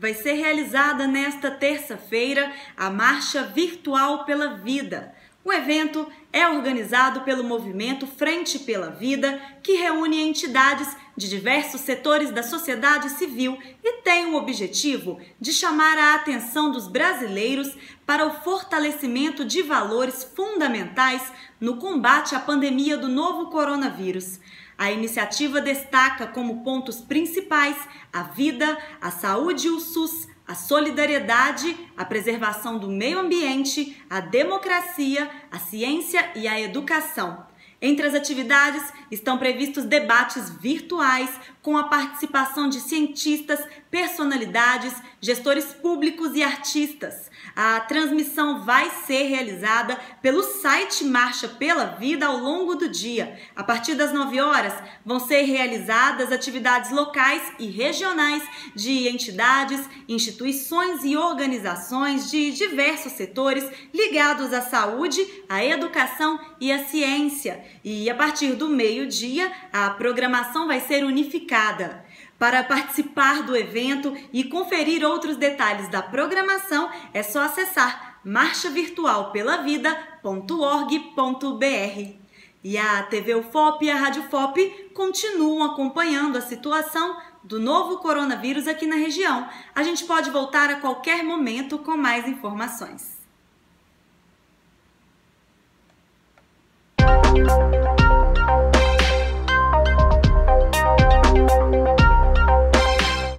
vai ser realizada nesta terça-feira a Marcha Virtual pela Vida. O evento é organizado pelo movimento Frente pela Vida, que reúne entidades de diversos setores da sociedade civil e tem o objetivo de chamar a atenção dos brasileiros para o fortalecimento de valores fundamentais no combate à pandemia do novo coronavírus. A iniciativa destaca como pontos principais a vida, a saúde e o SUS, a solidariedade, a preservação do meio ambiente, a democracia, a ciência e a educação. Entre as atividades estão previstos debates virtuais com a participação de cientistas, personalidades, gestores públicos e artistas. A transmissão vai ser realizada pelo site Marcha pela Vida ao longo do dia. A partir das 9 horas vão ser realizadas atividades locais e regionais de entidades, instituições e organizações de diversos setores ligados à saúde, à educação e à ciência. E a partir do meio-dia, a programação vai ser unificada. Para participar do evento e conferir outros detalhes da programação, é só acessar marchavirtualpelavida.org.br. E a TV UFOP e a Rádio FOP continuam acompanhando a situação do novo coronavírus aqui na região. A gente pode voltar a qualquer momento com mais informações.